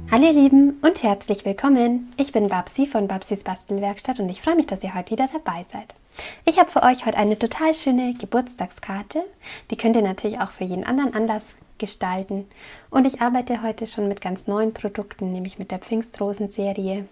Hallo ihr Lieben und herzlich willkommen. Ich bin Babsi von Babsis Bastelwerkstatt und ich freue mich, dass ihr heute wieder dabei seid. Ich habe für euch heute eine total schöne Geburtstagskarte. Die könnt ihr natürlich auch für jeden anderen Anlass gestalten. Und ich arbeite heute schon mit ganz neuen Produkten, nämlich mit der Pfingstrosen-Serie.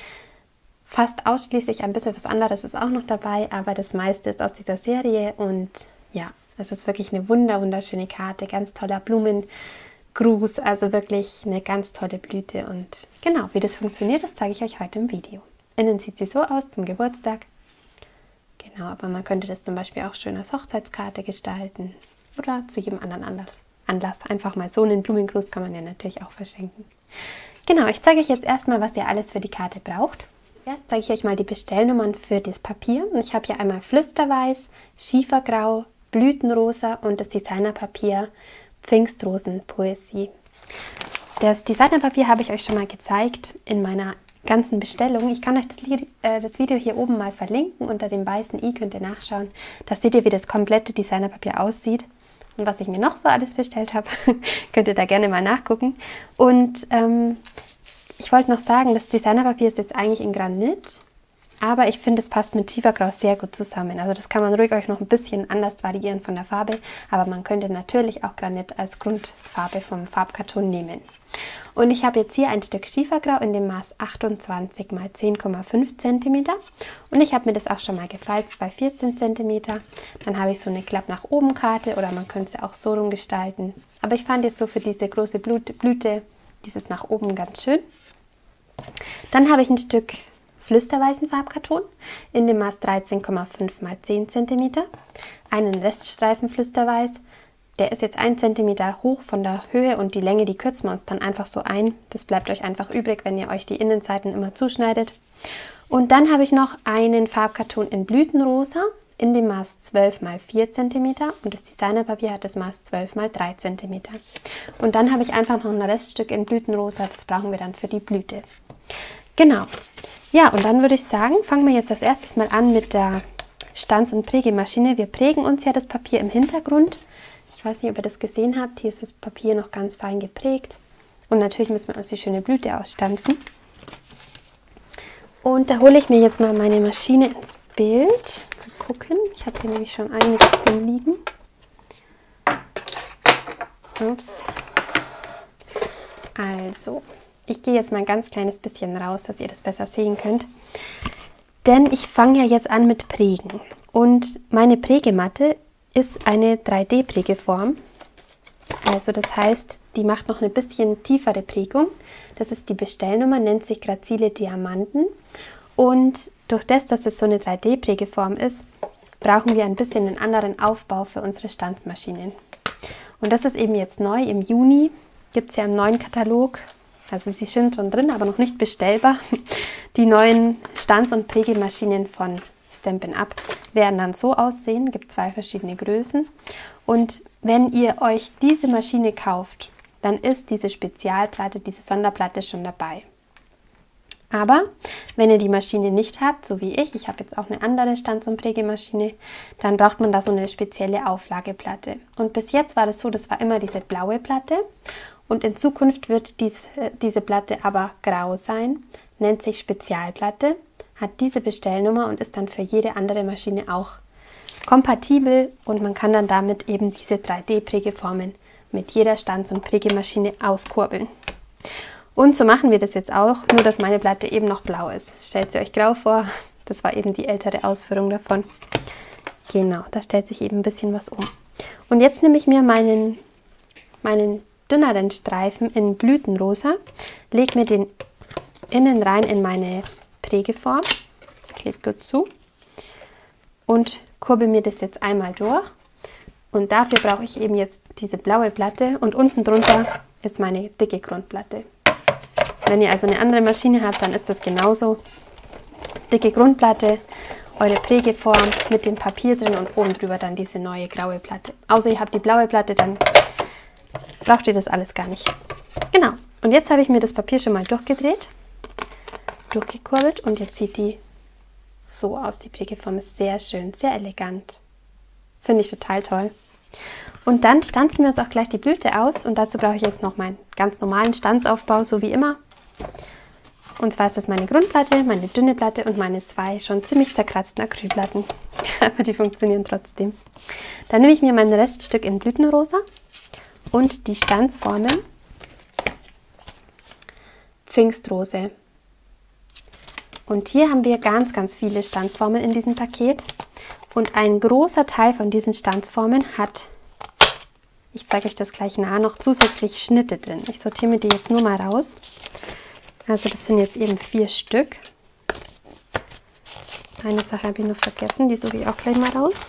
Fast ausschließlich ein bisschen was anderes ist auch noch dabei, aber das meiste ist aus dieser Serie und ja, es ist wirklich eine wunderschöne Karte, ganz toller Blumengruß, also wirklich eine ganz tolle Blüte und genau, wie das funktioniert, das zeige ich euch heute im Video. Innen sieht sie so aus zum Geburtstag, genau, aber man könnte das zum Beispiel auch schön als Hochzeitskarte gestalten oder zu jedem anderen Anlass. Einfach mal so einen Blumengruß kann man ja natürlich auch verschenken. Genau, ich zeige euch jetzt erstmal, was ihr alles für die Karte braucht. Erst zeige ich euch mal die Bestellnummern für das Papier. Ich habe hier einmal Flüsterweiß, Schiefergrau, Blütenrosa und das Designerpapier Pfingstrosen-Poesie. Das Designerpapier habe ich euch schon mal gezeigt in meiner ganzen Bestellung. Ich kann euch das Video hier oben mal verlinken. Unter dem weißen i könnt ihr nachschauen. Da seht ihr, wie das komplette Designerpapier aussieht. Und was ich mir noch so alles bestellt habe, könnt ihr da gerne mal nachgucken. Und ich wollte noch sagen, das Designerpapier ist jetzt eigentlich in Granit. Aber ich finde, es passt mit Schiefergrau sehr gut zusammen. Also das kann man ruhig euch noch ein bisschen anders variieren von der Farbe. Aber man könnte natürlich auch Granit als Grundfarbe vom Farbkarton nehmen. Und ich habe jetzt hier ein Stück Schiefergrau in dem Maß 28 x 10,5 cm. Und ich habe mir das auch schon mal gefalzt bei 14 cm. Dann habe ich so eine Klapp nach oben Karte oder man könnte es auch so rum gestalten. Aber ich fand jetzt so für diese große Blüte dieses nach oben ganz schön. Dann habe ich ein Stück flüsterweißen Farbkarton in dem Maß 13,5 x 10 cm, einen Reststreifen Flüsterweiß, der ist jetzt 1 cm hoch von der Höhe und die Länge, die kürzen wir uns dann einfach so ein. Das bleibt euch einfach übrig, wenn ihr euch die Innenseiten immer zuschneidet. Und dann habe ich noch einen Farbkarton in Blütenrosa in dem Maß 12 x 4 cm und das Designerpapier hat das Maß 12 x 3 cm. Und dann habe ich einfach noch ein Reststück in Blütenrosa, das brauchen wir dann für die Blüte. Genau. Ja, und dann würde ich sagen, fangen wir jetzt als erstes mal an mit der Stanz- und Prägemaschine. Wir prägen uns ja das Papier im Hintergrund. Ich weiß nicht, ob ihr das gesehen habt. Hier ist das Papier noch ganz fein geprägt. Und natürlich müssen wir uns die schöne Blüte ausstanzen. Und da hole ich mir jetzt mal meine Maschine ins Bild. Mal gucken. Ich habe hier nämlich schon einiges rumliegen. Ups. Also, ich gehe jetzt mal ein ganz kleines bisschen raus, dass ihr das besser sehen könnt. Denn ich fange ja jetzt an mit Prägen. Und meine Prägematte ist eine 3D-Prägeform. Also das heißt, die macht noch eine bisschen tiefere Prägung. Das ist die Bestellnummer, nennt sich Grazile Diamanten. Und durch das, dass es so eine 3D-Prägeform ist, brauchen wir ein bisschen einen anderen Aufbau für unsere Stanzmaschinen. Und das ist eben jetzt neu. Im Juni gibt es ja im neuen Katalog, also sie sind schon drin, aber noch nicht bestellbar, die neuen Stanz- und Prägemaschinen von Stampin' Up werden dann so aussehen, gibt 2 verschiedene Größen. Und wenn ihr euch diese Maschine kauft, dann ist diese Spezialplatte, diese Sonderplatte schon dabei. Aber wenn ihr die Maschine nicht habt, so wie ich habe jetzt auch eine andere Stanz- und Prägemaschine, dann braucht man da so eine spezielle Auflageplatte. Und bis jetzt war das so, das war immer diese blaue Platte. Und in Zukunft wird diese Platte aber grau sein, nennt sich Spezialplatte, hat diese Bestellnummer und ist dann für jede andere Maschine auch kompatibel. Und man kann dann damit eben diese 3D-Prägeformen mit jeder Stanz- und Prägemaschine auskurbeln. Und so machen wir das jetzt auch, nur dass meine Platte eben noch blau ist. Stellt sie euch grau vor, das war eben die ältere Ausführung davon. Genau, da stellt sich eben ein bisschen was um. Und jetzt nehme ich mir meinen dünneren Streifen in Blütenrosa, lege mir den innen rein in meine Prägeform, klebt gut zu und kurbel mir das jetzt einmal durch. Und dafür brauche ich eben jetzt diese blaue Platte und unten drunter ist meine dicke Grundplatte. Wenn ihr also eine andere Maschine habt, dann ist das genauso. Dicke Grundplatte, eure Prägeform mit dem Papier drin und oben drüber dann diese neue graue Platte. Außer ihr habt die blaue Platte, dann braucht ihr das alles gar nicht. Genau, und jetzt habe ich mir das Papier schon mal durchgedreht, durchgekurbelt und jetzt sieht die so aus. Die Prägeform ist sehr schön, sehr elegant. Finde ich total toll. Und dann stanzen wir uns auch gleich die Blüte aus und dazu brauche ich jetzt noch meinen ganz normalen Stanzaufbau, so wie immer. Und zwar ist das meine Grundplatte, meine dünne Platte und meine 2 schon ziemlich zerkratzten Acrylplatten. Aber die funktionieren trotzdem. Dann nehme ich mir mein Reststück in Blütenrosa und die Stanzformen Pfingstrose. Und hier haben wir ganz, ganz viele Stanzformen in diesem Paket. Und ein großer Teil von diesen Stanzformen hat, ich zeige euch das gleich nah, noch zusätzlich Schnitte drin. Ich sortiere mir die jetzt nur mal raus. Also das sind jetzt eben 4 Stück. Eine Sache habe ich noch vergessen, die suche ich auch gleich mal raus.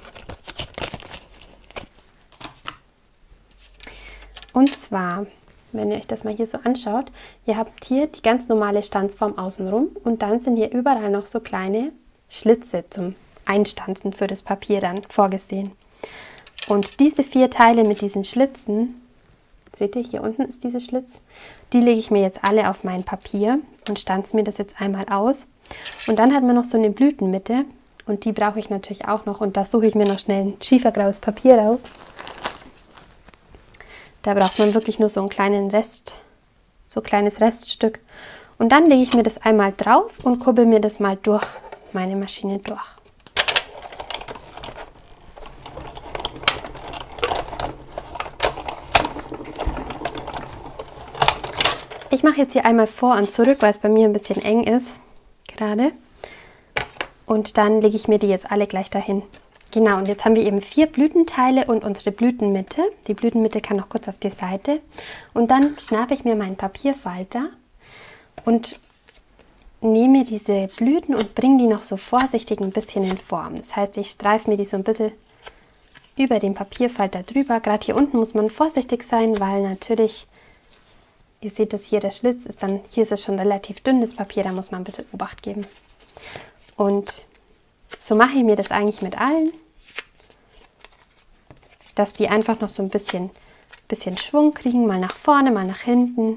Und zwar, wenn ihr euch das mal hier so anschaut, ihr habt hier die ganz normale Stanzform außenrum und dann sind hier überall noch so kleine Schlitze zum Einstanzen für das Papier dann vorgesehen. Und diese 4 Teile mit diesen Schlitzen, seht ihr, hier unten ist dieser Schlitz, die lege ich mir jetzt alle auf mein Papier und stanze mir das jetzt einmal aus. Und dann hat man noch so eine Blütenmitte und die brauche ich natürlich auch noch und da suche ich mir noch schnell ein schiefergraues Papier raus. Da braucht man wirklich nur so einen kleinen Rest, so ein kleines Reststück. Und dann lege ich mir das einmal drauf und kurbel mir das mal durch meine Maschine durch. Ich mache jetzt hier einmal vor und zurück, weil es bei mir ein bisschen eng ist, gerade. Und dann lege ich mir die jetzt alle gleich dahin. Genau, und jetzt haben wir eben 4 Blütenteile und unsere Blütenmitte. Die Blütenmitte kann noch kurz auf die Seite. Und dann schnappe ich mir meinen Papierfalter und nehme diese Blüten und bringe die noch so vorsichtig ein bisschen in Form. Das heißt, ich streife mir die so ein bisschen über den Papierfalter drüber. Gerade hier unten muss man vorsichtig sein, weil natürlich, ihr seht das hier, der Schlitz ist dann, hier ist es schon relativ dünnes Papier, da muss man ein bisschen Obacht geben. Und so mache ich mir das eigentlich mit allen, dass die einfach noch so ein bisschen Schwung kriegen, mal nach vorne, mal nach hinten.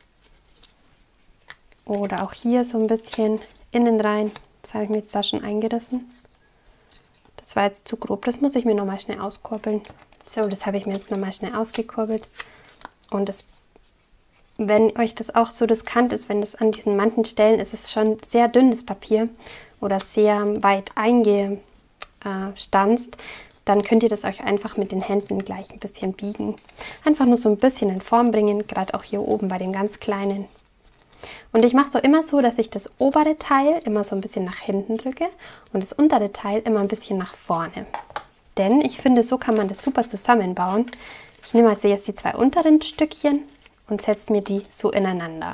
Oder auch hier so ein bisschen innen rein. Das habe ich mir jetzt da schon eingerissen. Das war jetzt zu grob, das muss ich mir nochmal schnell auskurbeln. So, das habe ich mir jetzt nochmal schnell ausgekurbelt. Und das, wenn euch das auch so riskant ist, wenn das an diesen manchen Stellen ist, es schon sehr dünnes Papier oder sehr weit eingestanzt, dann könnt ihr das euch einfach mit den Händen gleich ein bisschen biegen. Einfach nur so ein bisschen in Form bringen, gerade auch hier oben bei dem ganz kleinen. Und ich mache es so immer so, dass ich das obere Teil immer so ein bisschen nach hinten drücke und das untere Teil immer ein bisschen nach vorne. Denn ich finde, so kann man das super zusammenbauen. Ich nehme also jetzt die 2 unteren Stückchen und setze mir die so ineinander.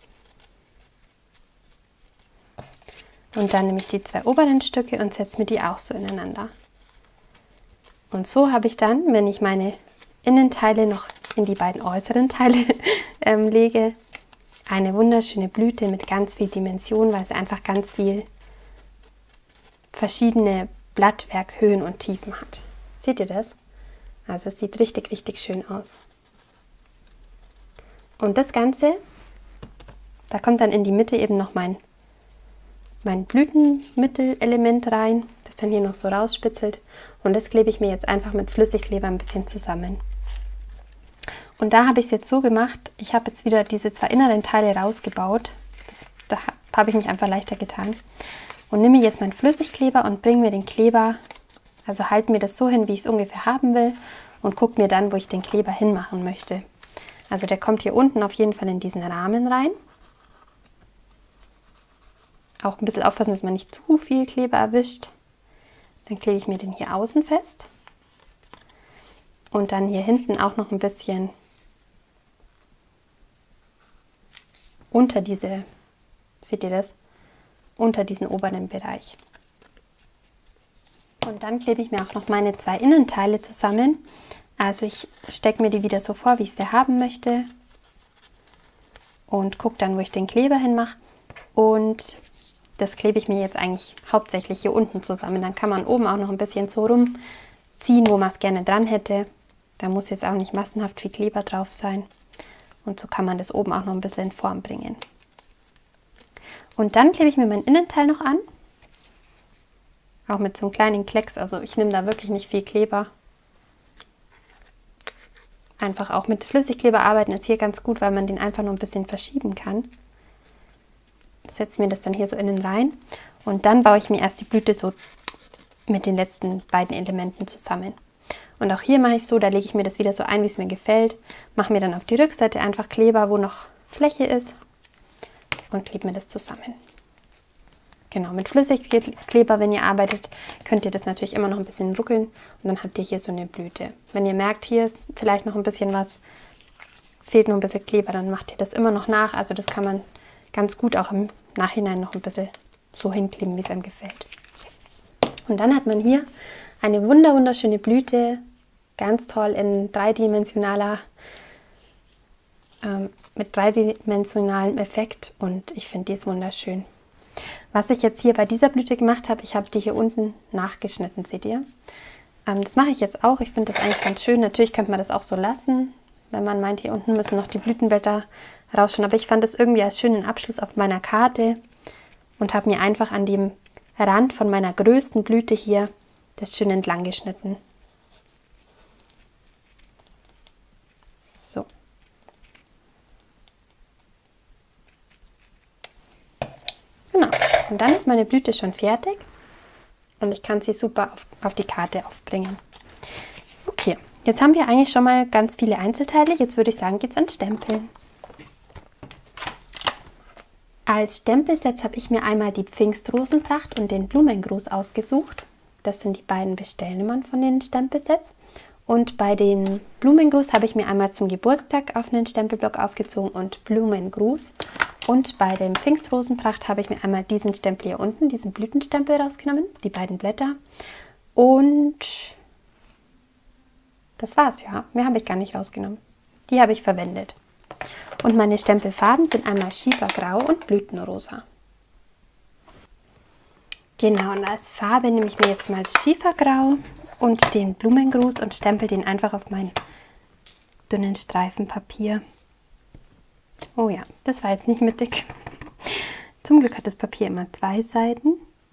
Und dann nehme ich die 2 oberen Stücke und setze mir die auch so ineinander. Und so habe ich dann, wenn ich meine Innenteile noch in die beiden äußeren Teile lege, eine wunderschöne Blüte mit ganz viel Dimension, weil sie einfach ganz viel verschiedene Blattwerkhöhen und Tiefen hat. Seht ihr das? Also es sieht richtig, richtig schön aus. Und das Ganze, da kommt dann in die Mitte eben noch mein Blütenmittelelement rein, das dann hier noch so rausspitzelt. Und das klebe ich mir jetzt einfach mit Flüssigkleber ein bisschen zusammen. Und da habe ich es jetzt so gemacht, ich habe jetzt wieder diese 2 inneren Teile rausgebaut. Da habe ich mich einfach leichter getan. Und nehme jetzt meinen Flüssigkleber und bringe mir den Kleber, also halte mir das so hin, wie ich es ungefähr haben will und gucke mir dann, wo ich den Kleber hinmachen möchte. Also der kommt hier unten auf jeden Fall in diesen Rahmen rein. Auch ein bisschen aufpassen, dass man nicht zu viel Kleber erwischt. Dann klebe ich mir den hier außen fest. Und dann hier hinten auch noch ein bisschen unter diese, seht ihr das? Unter diesen oberen Bereich. Und dann klebe ich mir auch noch meine 2 Innenteile zusammen. Also ich stecke mir die wieder so vor, wie ich sie haben möchte. Und gucke dann, wo ich den Kleber hinmache. Und das klebe ich mir jetzt eigentlich hauptsächlich hier unten zusammen. Dann kann man oben auch noch ein bisschen so rumziehen, wo man es gerne dran hätte. Da muss jetzt auch nicht massenhaft viel Kleber drauf sein. Und so kann man das oben auch noch ein bisschen in Form bringen. Und dann klebe ich mir mein Innenteil noch an. Auch mit so einem kleinen Klecks. Also ich nehme da wirklich nicht viel Kleber. Einfach auch mit Flüssigkleber arbeiten ist hier ganz gut, weil man den einfach nur ein bisschen verschieben kann. setze mir das dann hier so innen rein und dann baue ich mir erst die Blüte so mit den letzten beiden Elementen zusammen. Und auch hier mache ich so, da lege ich mir das wieder so ein, wie es mir gefällt, mache mir dann auf die Rückseite einfach Kleber, wo noch Fläche ist und klebe mir das zusammen. Genau, mit Flüssigkleber, wenn ihr arbeitet, könnt ihr das natürlich immer noch ein bisschen ruckeln und dann habt ihr hier so eine Blüte. Wenn ihr merkt, hier ist vielleicht noch ein bisschen was, fehlt noch ein bisschen Kleber, dann macht ihr das immer noch nach. Also das kann man ganz gut auch im Nachhinein noch ein bisschen so hinkleben, wie es einem gefällt. Und dann hat man hier eine wunderschöne Blüte, ganz toll in mit dreidimensionalem Effekt und ich finde die ist wunderschön. Was ich jetzt hier bei dieser Blüte gemacht habe, ich habe die hier unten nachgeschnitten, seht ihr? Das mache ich jetzt auch, ich finde das eigentlich ganz schön. Natürlich könnte man das auch so lassen, wenn man meint, hier unten müssen noch die Blütenblätter rausschauen. Aber ich fand das irgendwie als schönen Abschluss auf meiner Karte und habe mir einfach an dem Rand von meiner größten Blüte hier das schön entlang geschnitten. So. Genau. Und dann ist meine Blüte schon fertig und ich kann sie super auf die Karte aufbringen. Okay, jetzt haben wir eigentlich schon mal ganz viele Einzelteile. Jetzt würde ich sagen, geht es ans Stempeln. Als Stempelset habe ich mir einmal die Pfingstrosenpracht und den Blumengruß ausgesucht. Das sind die beiden Bestellnummern von den Stempelsets. Und bei dem Blumengruß habe ich mir einmal zum Geburtstag auf einen Stempelblock aufgezogen und Blumengruß. Und bei dem Pfingstrosenpracht habe ich mir einmal diesen Stempel hier unten, diesen Blütenstempel rausgenommen, die beiden Blätter. Und das war's, ja. Mehr habe ich gar nicht rausgenommen. Die habe ich verwendet. Und meine Stempelfarben sind einmal Schiefergrau und Blütenrosa. Genau, und als Farbe nehme ich mir jetzt mal das Schiefergrau und den Blumengruß und stempel den einfach auf meinen dünnen Streifen Papier. Oh ja, das war jetzt nicht mittig. Zum Glück hat das Papier immer 2 Seiten.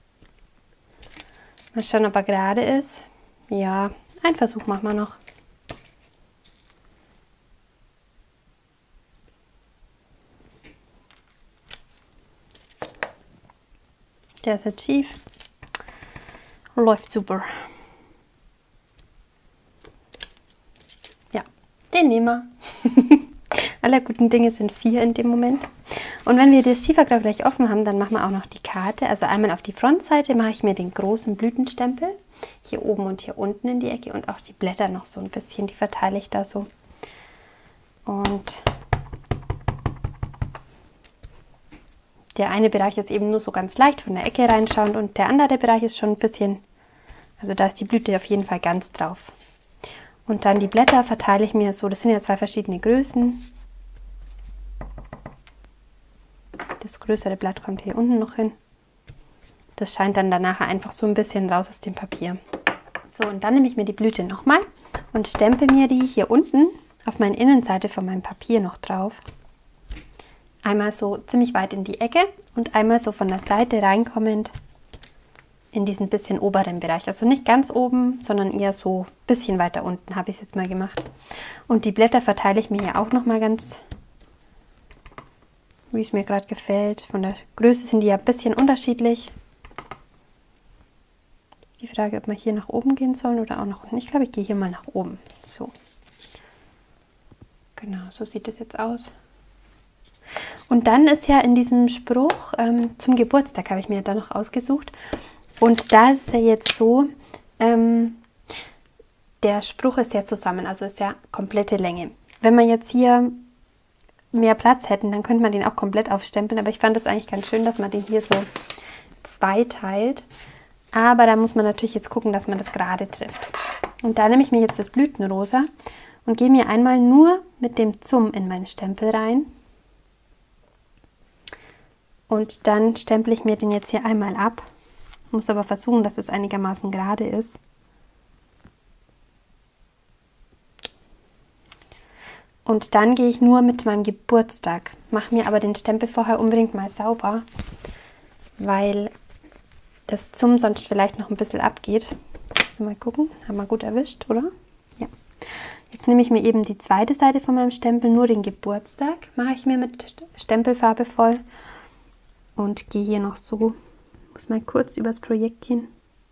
Mal schauen, ob er gerade ist. Ja, einen Versuch machen wir noch. Der ist jetzt schief. Läuft super. Ja, den nehmen wir. Aller guten Dinge sind 4 in dem Moment. Und wenn wir das Schiefergrau gleich offen haben, dann machen wir auch noch die Karte. Also einmal auf die Frontseite mache ich mir den großen Blütenstempel. Hier oben und hier unten in die Ecke. Und auch die Blätter noch so ein bisschen. Die verteile ich da so. Und der eine Bereich ist eben nur so ganz leicht von der Ecke reinschauend und der andere Bereich ist schon ein bisschen, also da ist die Blüte auf jeden Fall ganz drauf. Und dann die Blätter verteile ich mir so, das sind ja 2 verschiedene Größen. Das größere Blatt kommt hier unten noch hin. Das scheint dann danach einfach so ein bisschen raus aus dem Papier. So, und dann nehme ich mir die Blüte nochmal und stempel mir die hier unten auf meine Innenseite von meinem Papier noch drauf. Einmal so ziemlich weit in die Ecke und einmal so von der Seite reinkommend in diesen bisschen oberen Bereich. Also nicht ganz oben, sondern eher so ein bisschen weiter unten habe ich es jetzt mal gemacht. Und die Blätter verteile ich mir hier auch nochmal ganz, wie es mir gerade gefällt. Von der Größe sind die ja ein bisschen unterschiedlich. Ist die Frage, ob wir hier nach oben gehen sollen oder auch nach unten. Ich glaube, ich gehe hier mal nach oben. So. Genau, so sieht es jetzt aus. Und dann ist ja in diesem Spruch zum Geburtstag, habe ich mir da noch ausgesucht. Und da ist es ja jetzt so, der Spruch ist ja zusammen, also ist ja komplette Länge. Wenn wir jetzt hier mehr Platz hätten, dann könnte man den auch komplett aufstempeln. Aber ich fand es eigentlich ganz schön, dass man den hier so zweiteilt. Aber da muss man natürlich jetzt gucken, dass man das gerade trifft. Und da nehme ich mir jetzt das Blütenrosa und gehe mir einmal nur mit dem Zum in meinen Stempel rein. Und dann stemple ich mir den jetzt hier einmal ab. Muss aber versuchen, dass es einigermaßen gerade ist. Und dann gehe ich nur mit meinem Geburtstag. Mache mir aber den Stempel vorher unbedingt mal sauber, weil das Zum sonst vielleicht noch ein bisschen abgeht. Also mal gucken, haben wir gut erwischt, oder? Ja. Jetzt nehme ich mir eben die zweite Seite von meinem Stempel, nur den Geburtstag, mache ich mir mit Stempelfarbe voll. und gehe hier noch so, muss mal kurz übers Projekt gehen,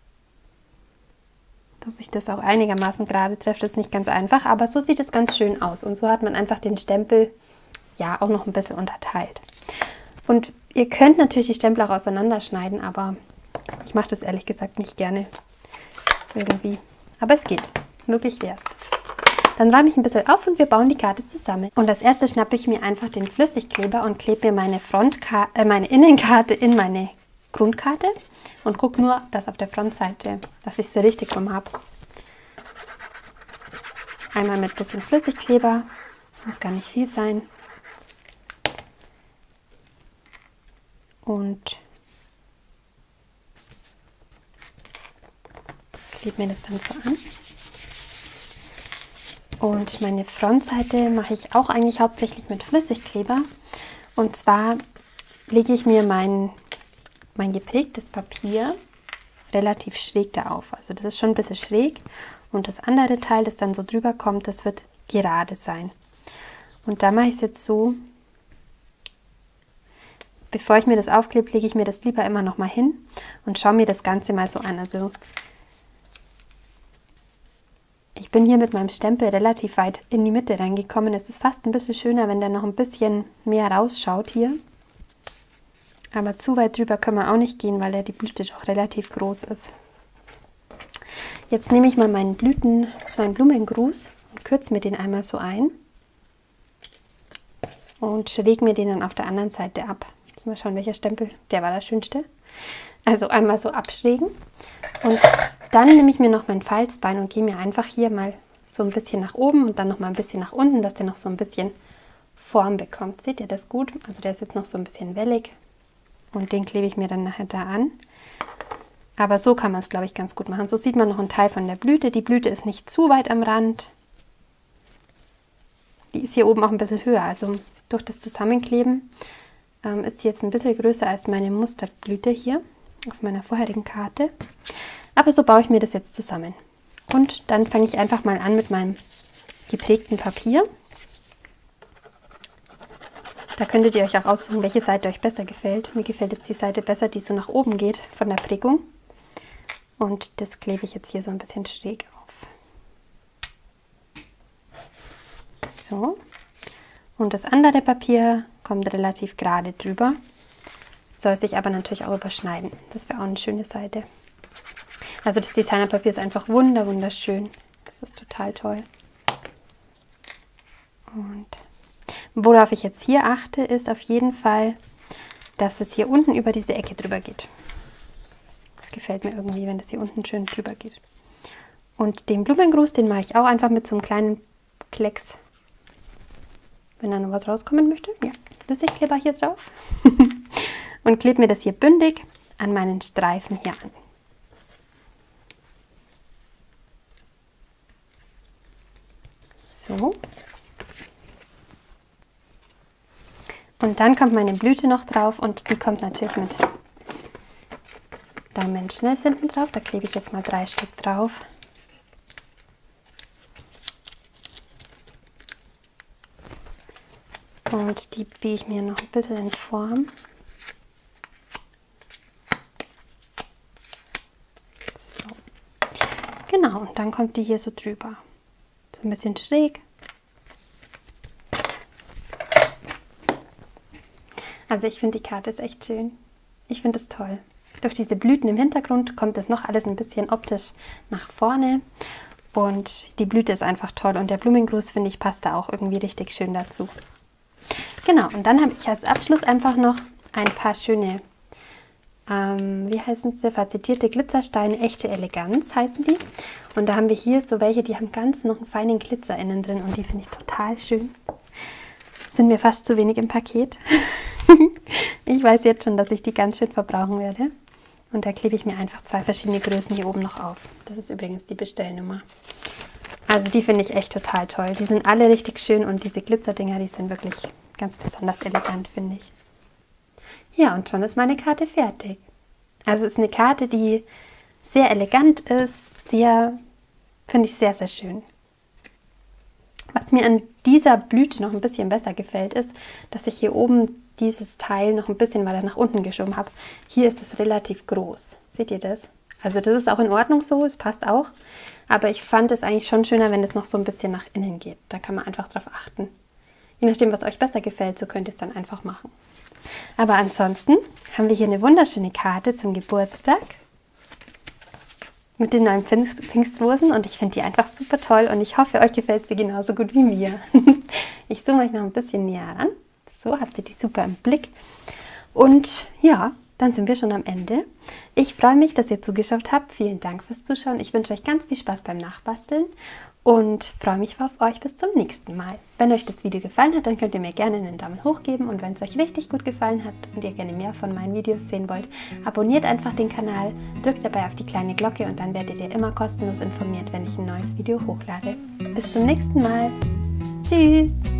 dass ich das auch einigermaßen gerade treffe. Das ist nicht ganz einfach, aber so sieht es ganz schön aus. Und so hat man einfach den Stempel ja auch noch ein bisschen unterteilt. Und ihr könnt natürlich die Stempel auch auseinanderschneiden, aber ich mache das ehrlich gesagt nicht gerne irgendwie. Aber es geht. Möglich wäre es. Dann räume ich ein bisschen auf und wir bauen die Karte zusammen. Und als erstes schnappe ich mir einfach den Flüssigkleber und klebe mir meine Innenkarte in meine Grundkarte und gucke nur, dass auf der Frontseite, dass ich sie richtig rum habe. Einmal mit ein bisschen Flüssigkleber, muss gar nicht viel sein. Und klebe mir das dann so an. Und meine Frontseite mache ich auch eigentlich hauptsächlich mit Flüssigkleber. Und zwar lege ich mir mein geprägtes Papier relativ schräg da auf. Also das ist schon ein bisschen schräg. Und das andere Teil, das dann so drüber kommt, das wird gerade sein. Und da mache ich es jetzt so, bevor ich mir das aufklebe, lege ich mir das lieber immer noch mal hin und schaue mir das Ganze mal so an. Also ich bin hier mit meinem Stempel relativ weit in die Mitte reingekommen. Es ist fast ein bisschen schöner, wenn der noch ein bisschen mehr rausschaut hier. Aber zu weit drüber können wir auch nicht gehen, weil ja die Blüte doch relativ groß ist. Jetzt nehme ich mal meinen Blumengruß und kürze mir den einmal so ein und schräg mir den dann auf der anderen Seite ab. Jetzt mal schauen, welcher Stempel, der war der schönste. Also einmal so abschrägen und dann nehme ich mir noch mein Falzbein und gehe mir einfach hier mal so ein bisschen nach oben und dann noch mal ein bisschen nach unten, dass der noch so ein bisschen Form bekommt. Seht ihr das gut? Also der ist jetzt noch so ein bisschen wellig. Und den klebe ich mir dann nachher da an. Aber so kann man es, glaube ich, ganz gut machen. So sieht man noch einen Teil von der Blüte. Die Blüte ist nicht zu weit am Rand. Die ist hier oben auch ein bisschen höher. Also durch das Zusammenkleben ist sie jetzt ein bisschen größer als meine Musterblüte hier auf meiner vorherigen Karte. Aber so baue ich mir das jetzt zusammen. Und dann fange ich einfach mal an mit meinem geprägten Papier. Da könntet ihr euch auch aussuchen, welche Seite euch besser gefällt. Mir gefällt jetzt die Seite besser, die so nach oben geht von der Prägung. Und das klebe ich jetzt hier so ein bisschen schräg auf. So. Und das andere Papier kommt relativ gerade drüber. Soll sich aber natürlich auch überschneiden. Das wäre auch eine schöne Seite. Also das Designerpapier ist einfach wunderschön. Das ist total toll. Und worauf ich jetzt hier achte, ist auf jeden Fall, dass es hier unten über diese Ecke drüber geht. Das gefällt mir irgendwie, wenn das hier unten schön drüber geht. Und den Blumengruß, den mache ich auch einfach mit so einem kleinen Klecks. Wenn da noch was rauskommen möchte, ja, Flüssigkleber hier drauf. Und klebe mir das hier bündig an meinen Streifen hier an. So. Und dann kommt meine Blüte noch drauf und die kommt natürlich mit Dimensionals hinten drauf. Da klebe ich jetzt mal 3 Stück drauf. Und die biege ich mir noch ein bisschen in Form. So. Genau, und dann kommt die hier so drüber. So ein bisschen schräg. Also ich finde die Karte ist echt schön. Ich finde es toll. Durch diese Blüten im Hintergrund kommt das noch alles ein bisschen optisch nach vorne. Und die Blüte ist einfach toll. Und der Blumengruß, finde ich, passt da auch irgendwie richtig schön dazu. Genau, und dann habe ich als Abschluss einfach noch ein paar schöne, wie heißen sie, verzitierte Glitzersteine, echte Eleganz heißen die. Und da haben wir hier so welche, die haben ganz noch einen feinen Glitzer innen drin und die finde ich total schön. Sind mir fast zu wenig im Paket. Ich weiß jetzt schon, dass ich die ganz schön verbrauchen werde. Und da klebe ich mir einfach 2 verschiedene Größen hier oben noch auf. Das ist übrigens die Bestellnummer. Also die finde ich echt total toll. Die sind alle richtig schön und diese Glitzerdinger, die sind wirklich ganz besonders elegant, finde ich. Ja, und schon ist meine Karte fertig. Also es ist eine Karte, die sehr elegant ist, finde ich sehr schön. Was mir an dieser Blüte noch ein bisschen besser gefällt, ist, dass ich hier oben dieses Teil noch ein bisschen weiter nach unten geschoben habe. Hier ist es relativ groß. Seht ihr das? Also das ist auch in Ordnung so, es passt auch. Aber ich fand es eigentlich schon schöner, wenn es noch so ein bisschen nach innen geht. Da kann man einfach drauf achten. Je nachdem, was euch besser gefällt, so könnt ihr es dann einfach machen. Aber ansonsten haben wir hier eine wunderschöne Karte zum Geburtstag mit den neuen Pfingstrosen und ich finde die einfach super toll und ich hoffe, euch gefällt sie genauso gut wie mir. Ich zoome euch noch ein bisschen näher ran. So habt ihr die super im Blick. Und ja, dann sind wir schon am Ende. Ich freue mich, dass ihr zugeschaut habt. Vielen Dank fürs Zuschauen. Ich wünsche euch ganz viel Spaß beim Nachbasteln und freue mich auf euch bis zum nächsten Mal. Wenn euch das Video gefallen hat, dann könnt ihr mir gerne einen Daumen hoch geben und wenn es euch richtig gut gefallen hat und ihr gerne mehr von meinen Videos sehen wollt, abonniert einfach den Kanal, drückt dabei auf die kleine Glocke und dann werdet ihr immer kostenlos informiert, wenn ich ein neues Video hochlade. Bis zum nächsten Mal. Tschüss!